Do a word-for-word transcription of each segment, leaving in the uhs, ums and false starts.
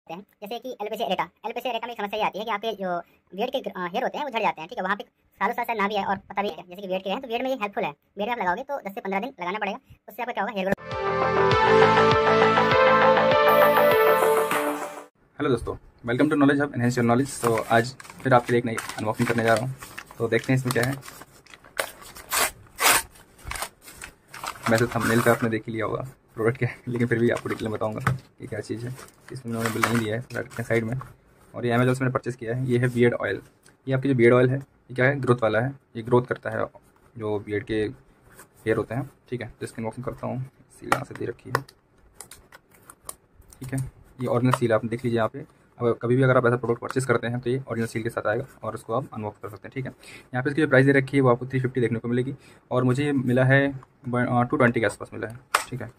हैं। जैसे कि एलोपेशिया एरेटा एलोपेशिया एरेटा में एक समस्या ये आती है कि आपके जो बियर्ड के हेयर होते हैं वो झड़ जाते हैं। ठीक है, वहाँ पे सालों साल शायद ना भी है और पता भी है, जैसे कि बियर्ड के हैं तो बियर्ड में ये हेल्पफुल है। बियर्ड में आप लगाओगे तो दस से पंद्रह दिन लगाना पड़ेगा, उससे आपका क्या होगा, हेयर ग्रोथ। हेलो दोस्तों, welcome to knowledge hub, enhance your knowledge. तो आज फिर आपके लिए एक नई अनबॉक्सिंग करने जा रहा हूँ। तो देखते हैं इसमें क्या है। वैसे थंबनेल पे आपने देख ही लिया होगा प्रोडक्ट क्या है, लेकिन फिर भी आपको डिटेल में बताऊंगा कि क्या चीज़ है। इसमें उन्होंने बिल नहीं दिया है साइड में, और ये अमेजोन से मैंने परचेज़ किया है। ये है बियर्ड ऑयल। ये आपकी जो बियर्ड ऑयल है ये क्या है, ग्रोथ वाला है। ये ग्रोथ करता है जो बियर्ड के हेयर होते हैं। ठीक है, तो इसकी अनबॉक्सिंग करता हूँ। सील यहाँ से दे रखी है। ठीक है, ये ओरिजिनल सील आप देख लीजिए यहाँ पे। अब कभी भी अगर आप ऐसा प्रोडक्ट परचेस करते हैं तो ये ओरिजिनल सील के साथ आएगा और उसको आप अनबॉक्स कर सकते हैं। ठीक है, यहाँ पे इसकी जो प्राइस दे रखी है वो आपको थ्री फिफ्टी देखने को मिलेगी, और मुझे ये मिला है टू ट्वेंटी के आसपास मिला है। ठीक है,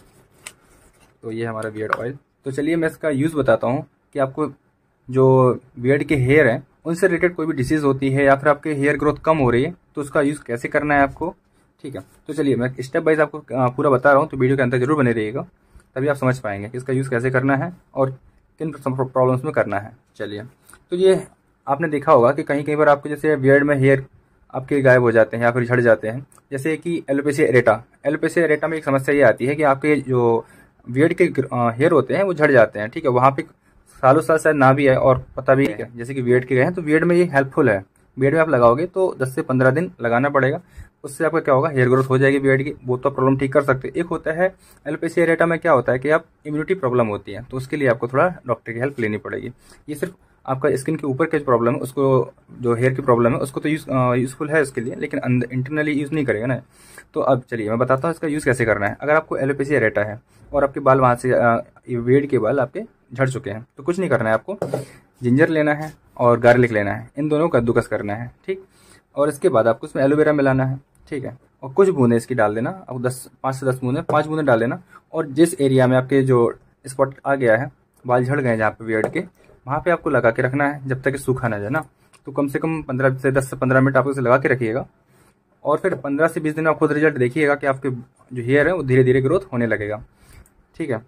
तो ये हमारा बियर्ड ऑयल। तो चलिए मैं इसका यूज़ बताता हूँ कि आपको जो बियर्ड के हेयर हैं उनसे रिलेटेड कोई भी डिसीज़ होती है या फिर आपके हेयर ग्रोथ कम हो रही है तो उसका यूज़ कैसे करना है आपको। ठीक है, तो चलिए मैं स्टेप बाइज आपको पूरा बता रहा हूँ, तो वीडियो के अंदर जरूर बने रहिएगा, तभी आप समझ पाएंगे कि इसका यूज़ कैसे करना है और किन प्रॉब्लम्स में करना है। चलिए, तो ये आपने देखा होगा कि कहीं कहीं पर आपके जैसे बियर्ड में हेयर आपके गायब हो जाते हैं या फिर झड़ जाते हैं, जैसे कि एलोपेशिया एरेटा। एलोपेशिया एरेटा में एक समस्या ये आती है कि आपके जो बियर्ड के हेयर होते हैं वो झड़ जाते हैं। ठीक है, वहाँ पे सालों साल शायद ना भी है और पता भी है, जैसे कि बियर्ड के गए हैं तो बियर्ड में ये हेल्पफुल है। बियर्ड में आप लगाओगे तो दस से पंद्रह दिन लगाना पड़ेगा, उससे आपका क्या होगा, हेयर ग्रोथ हो जाएगी बियर्ड की। वो तो प्रॉब्लम ठीक कर सकते हैं। एक होता है एलोपेशिया एरेटा में क्या होता है कि आप इम्यूनिटी प्रॉब्लम होती है, तो उसके लिए आपको थोड़ा डॉक्टर की हेल्प लेनी पड़ेगी। ये सिर्फ आपका स्किन के ऊपर के जो प्रॉब्लम है उसको, जो हेयर की प्रॉब्लम है उसको तो यूज यूजफुल है उसके लिए, लेकिन अंदर इंटरनली यूज़ नहीं करेगा ना। तो अब चलिए मैं बताता हूँ इसका यूज़ कैसे करना है। अगर आपको एलोपेशिया एरेटा है और आपके बाल वहाँ से बियर्ड के बाल आपके झड़ चुके हैं तो कुछ नहीं करना है। आपको जिंजर लेना है और गार्लिक लेना है, इन दोनों का कद्दूकस करना है। ठीक, और इसके बाद आपको उसमें एलोवेरा मिलाना है। ठीक है, और कुछ बूंदे इसकी डाल देना। आपको दस पाँच से दस बूंदे पाँच बूंदे डाल देना, और जिस एरिया में आपके जो स्पॉट आ गया है, बाल झड़ गए जहाँ पे बियर्ड के, वहाँ पे आपको लगा के रखना है जब तक कि सूखा ना जाए ना। तो कम से कम पंद्रह से दस से पंद्रह मिनट आपको इसे लगा के रखिएगा, और फिर पंद्रह से बीस दिन में आप खुद रिजल्ट देखिएगा कि आपके जो हेयर है वो धीरे धीरे ग्रोथ होने लगेगा। ठीक है,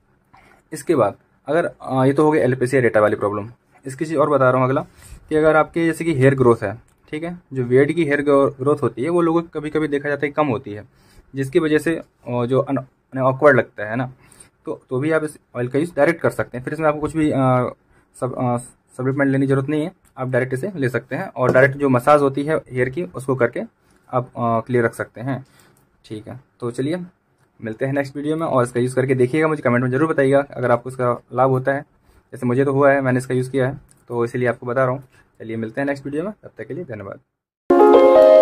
इसके बाद अगर ये तो हो गया एलोपेशिया एरेटा वाली प्रॉब्लम। इसकी चीज़ और बता रहा हूँ अगला, कि अगर आपके जैसे कि हेयर ग्रोथ है, ठीक है, जो बियर्ड की हेयर ग्रोथ होती है वो लोगों को कभी कभी देखा जाता है कम होती है, जिसकी वजह से जो ऑकवर्ड लगता है ना, तो तो भी आप इस ऑयल का यूज़ डायरेक्ट कर सकते हैं। फिर इसमें आपको कुछ भी आ, सब सप्लीमेंट लेने की जरूरत नहीं है, आप डायरेक्ट इसे ले सकते हैं, और डायरेक्ट जो मसाज होती है हेयर की उसको करके आप क्लियर रख सकते हैं। ठीक है, तो चलिए मिलते हैं नेक्स्ट वीडियो में, और इसका यूज़ करके देखिएगा, मुझे कमेंट में जरूर बताइएगा अगर आपको इसका लाभ होता है। जैसे मुझे तो हुआ है, मैंने इसका यूज़ किया है, तो इसीलिए आपको बता रहा हूँ। चलिए मिलते हैं नेक्स्ट वीडियो में, तब तक के लिए धन्यवाद।